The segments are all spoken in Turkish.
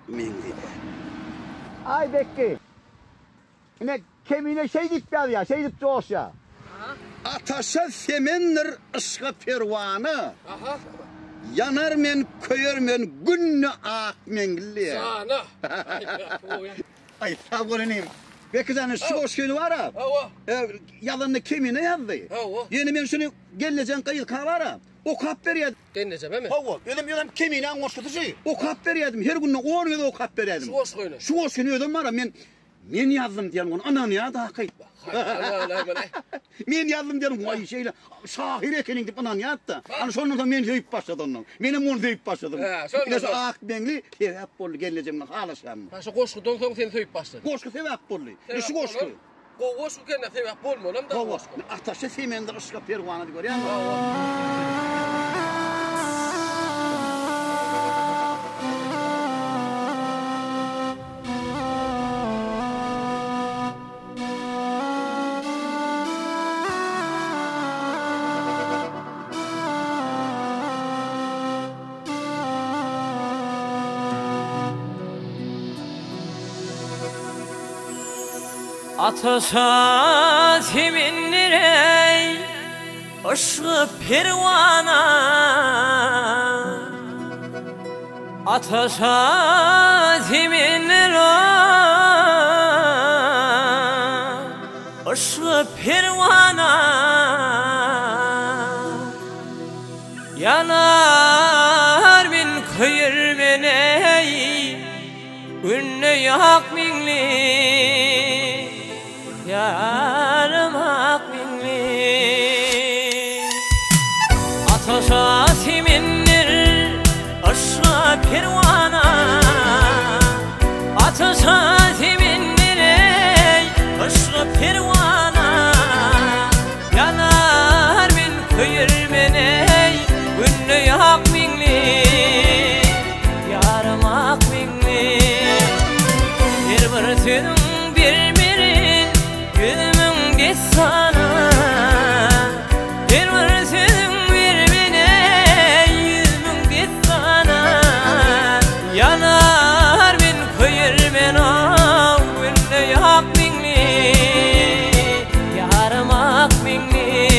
mingli. Ay Bekki. Yine kemiğine şey dip ya, şey dip çoğuş ya. Ataşa semendir ışka pervanı. Aha. Yanar men, köyer men, günne ak mengli. Sana. Ay sağ olayım. Bekki zaten şu hoş günü var ha. Hava. Yalanını kemiğine yazdı. Hava. Yeni men şunu geleceğin kayıt var ha. O kap veriyordu. Deneyeceğim hemen. Hava. Ödem kemiğine anlaştığı şey. O kap veriyordu. Her gün 10 yıl o kap veriyordu. Şu hoş günü. Şu hoş günü ödem var ha. Men yazdım diyelim onu. Anan ya daha kayıt. Men yazdım diyelim vay şeyle şahir ekenin dip anan yattı. Hani sonra da men deyip başladı onun. Menim onu deyip başladım. sonra şu ak bengli hep bollu geleceğim halaşam. Şu koşku don seni töyüp başladı. Koşku sebep bollu. Şu koşku. Koşku kendine sebep bolmuyor da. Koşku. Ataşa semendir ışka pervanı diyor ya. Ataşa seminlirey ışık pervana Ataşa seminlirey ışık pervana Yanar bin kıyır meney Ünlü yak minli Yarım hak minli Ataşa semindir aşağı pervana Ataşa semindir aşağı pervana Yanar bin kıyır meney Ünlü yak minli Yarım hak minli Bir senin Gülümün de sana Bir var senin birbirine Yüzümün de sana Yanar bin kıyır ben Günde yak minli Yarım ak minli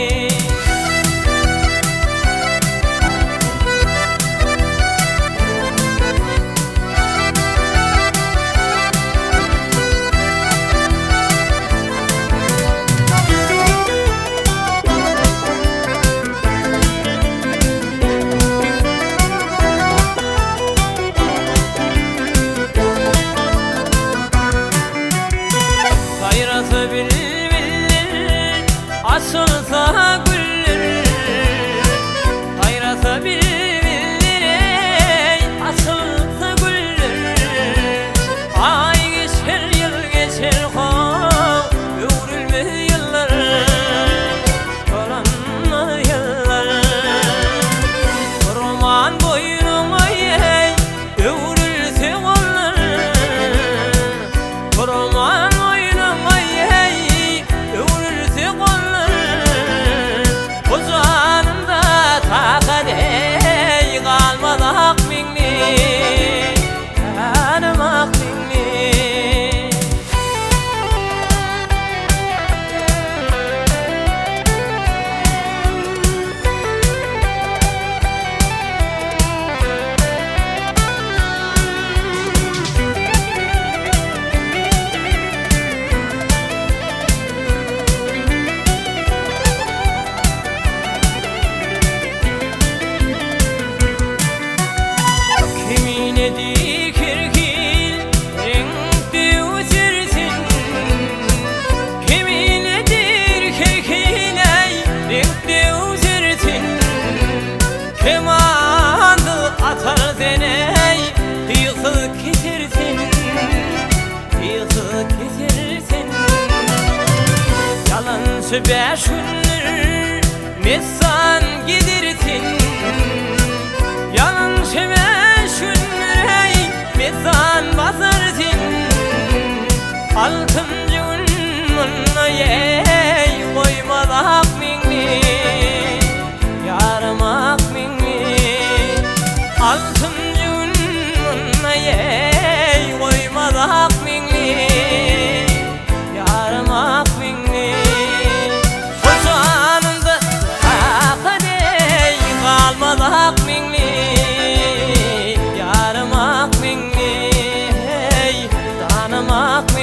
Açılsa güller Hayrata bilir Açılsa güller Ay geçer yıl geçer Ömrülmez yıllar Karanlı yıllar Roman boynuma yey Ömrülse onlar Roman boynuma yey Ömrülse onlar Ocağında takadey kalmadı hak minni Yanım hak minni Beş günler mesan gidirsin Yanlış beş günler mesan basarsın Altıncı gün yey koymadı hak minni Yarım hak minni Altıncı gün yey mak